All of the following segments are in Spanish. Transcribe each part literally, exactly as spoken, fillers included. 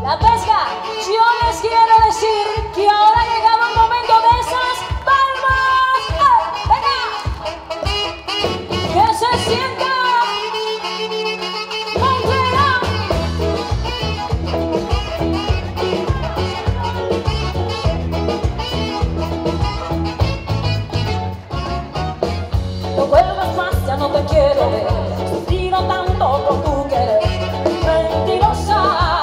La pesca, yo les quiero decir que ahora ha llegado el momento de esas palmas. ¡Eh! ¡Venga! ¡Que se sienta! ¡Montreal! No vuelvas más, ya no te quiero ver. He sufrido tanto por tu querer. Mentirosa.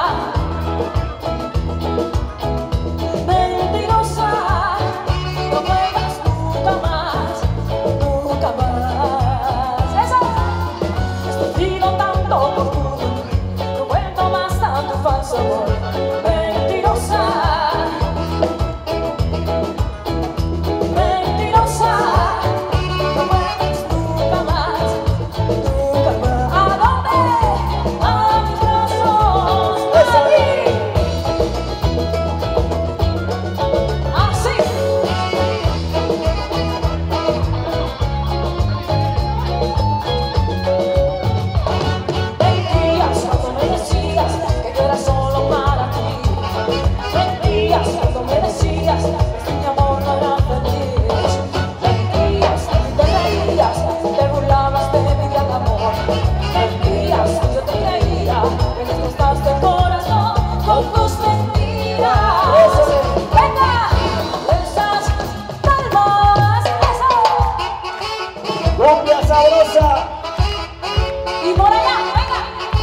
Amor, mentirosa, mentirosa, no vuelvas nunca más, nunca más. ¿A dónde? A mis brazos, a ti. Así. Mentías cuando me decías que yo era solo para ti. Mentías cuando me decías que mi amor no era feliz. Mentías y te reías, te burlabas de mi gran amor. Mentías y yo te creía, me destrozaste el corazón con tus mentiras. Venga, esas palmas, eso. Cumbia sabrosa. Y por allá, venga.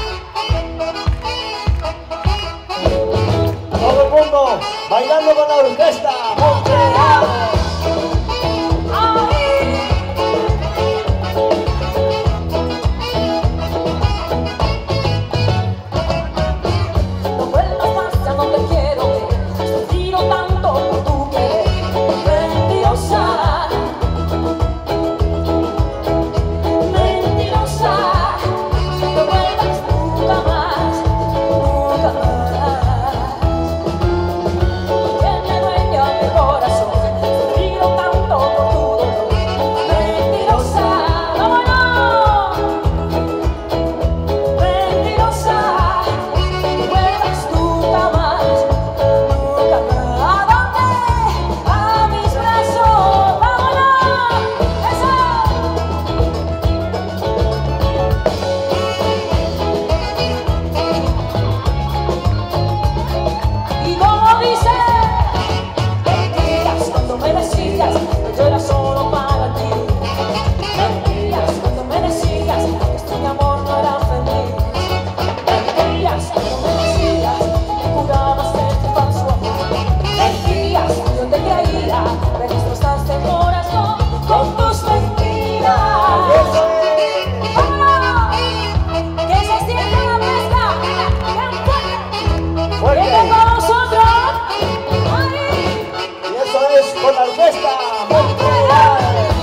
Todo el mundo bailando con la orquesta Montreal. No vuelvas más, ya no te quiero ver. He sufrido tanto por tu querer. Mentirosa, mentirosa, no vuelvas nunca más, nunca más. Tiene dueño mi corazón. He sufrido tanto por tu dolor. Mentirosa, vámonos. Mentirosa, no vuelvas nunca más, nunca más. ¿A dónde? A mis brazos, vámonos. Eso. Y como dice, mentiras cuando me decías que yo era solo para ti. Mentiras cuando me decías que este mi amor no era feliz. Mentiras cuando me decías que jurabas de tu falso amor. Mentiras y yo te creía, me destrozaste el corazón con tus mentiras. ¡Vámonos! ¡Que se sienta la pesca! ¡Bien fuerte! Fuerte. ¡Viene con nosotros! ¡Ay! Y eso es con la orquesta Montreal.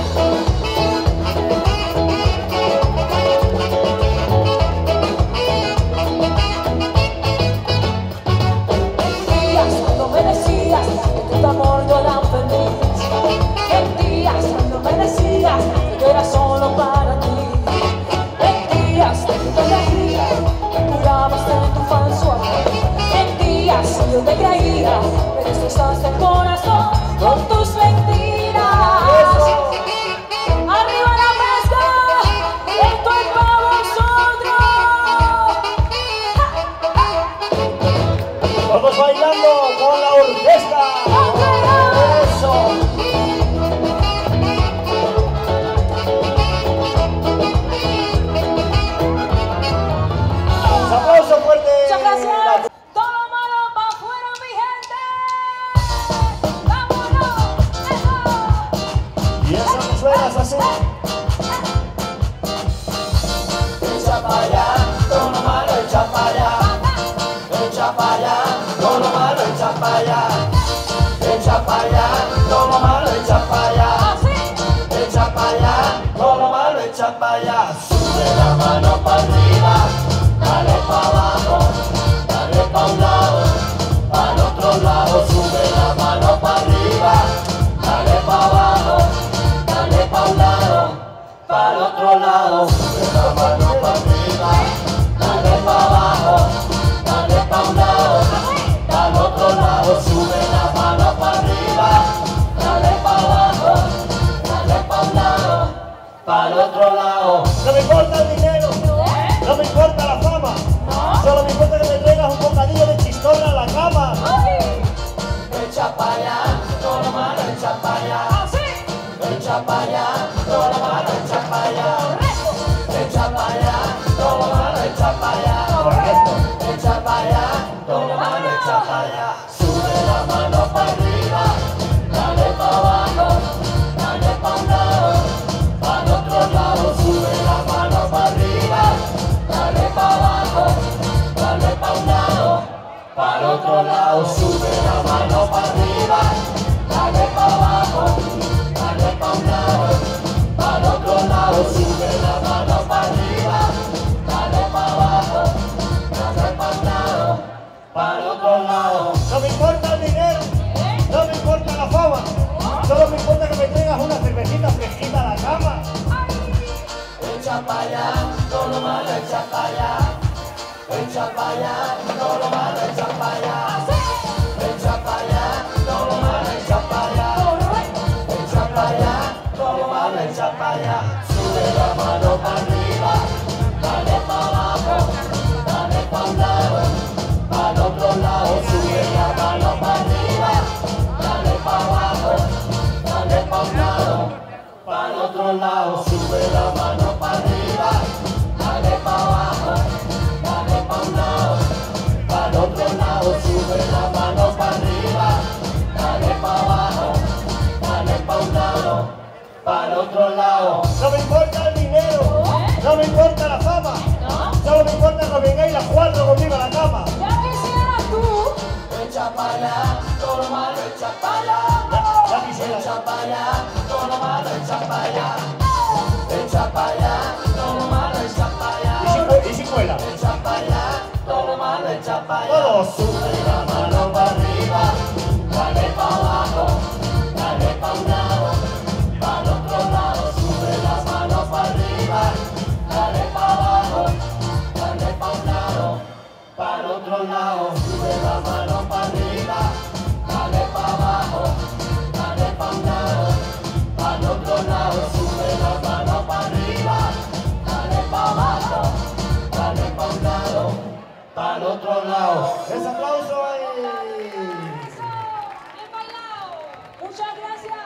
Mentías cuando me decías que tu amor yo era feliz. Mentías cuando me decías que yo era solo para ti. Mentías que tú te reías, que jurabas de tu falso amor. Mentías y yo te creía, me destrozaste el corazón con tus mentiras. Arriba la pesca, esto es para vosotros. Todos bailando con la orquesta. Eso. Un aplauso fuerte. Muchas gracias. Todo lo malo para afuera, mi gente. ¡Vámonos! ¡Eso! Y eso no suenas así. Echa para allá, todo lo malo echa para allá. Echa para allá, todo lo malo echa otro lado. No me importa el dinero, no me importa la fama, solo me importa que me traigas un bocadillo de chistorra a la cama. Echa pa' allá, todo lo malo, echa pa' allá. Echa pa' allá, todo lo malo, echa pa' allá. Echa pa' allá, todo lo malo, echa pa' allá. Echa pa' allá, todo lo malo, echa pa' allá. Sube la mano pa' arriba, dale pa' abajo, dale pa' un lado, pa' el otro lado. Sube la mano pa' arriba, dale pa' abajo, dale pa' un lado, pa' el otro lado. Sube la mano pa' arriba, dale pa' abajo, dale pa' un lado, pa' el otro lado. Sube la mano pa' arriba, dale pa' abajo, dale pa' un lado, pa' el otro lado. No me importa el dinero, no me importa la fama, solo me importa que me traigas una cervecita fresquita a la cama. Echa pa' allá, todo lo malo, echa pa' allá. Echa pa' allá, todo lo malo, echa pa' allá. Echa pa' allá, todo lo malo, echa pa' allá. Echa pa' allá, todo lo malo, echa pa' allá. Sube la mano pa' arriba, dale pa' abajo, dale pa' un lado, pa' el otro lado. Sube la mano pa' arriba, dale pa' abajo, dale pa' un lado, pa' el otro lado. Sube la mano pa' arriba, dale pa' abajo, dale pa' un lado, pa' el otro lado. Sube la mano pa' arriba, dale pa' abajo, dale pa' un lado, pa' el otro lado. No me importa el dinero, no me importa la fama, solo me importa que vengáis las cuatro conmigo a la cama. Echa pa' allá, todo lo malo, echa pa' allá. Ya quisiera. Echa pa' allá, todo lo malo, echa pa' allá. Echa pa' allá, todo lo malo, echa pa' allá. ¿Y si cuela? Echa pa' allá, todo lo malo, echa pa' allá. Todos. Sube la mano pa' arriba, dale pa' abajo, dale pa' un lado, pa' el otro lado. Sube la mano pa' arriba, dale pa' abajo, dale pa' un lado, pa' el otro lado. Sube la mano pa' arriba, dale pa' abajo, dale pa' un lado, pa' el otro lado. Sube la mano pa' arriba, dale pa' abajo, dale pa' un lado, pa' el otro lado. Ese aplauso ahí. Muchas gracias.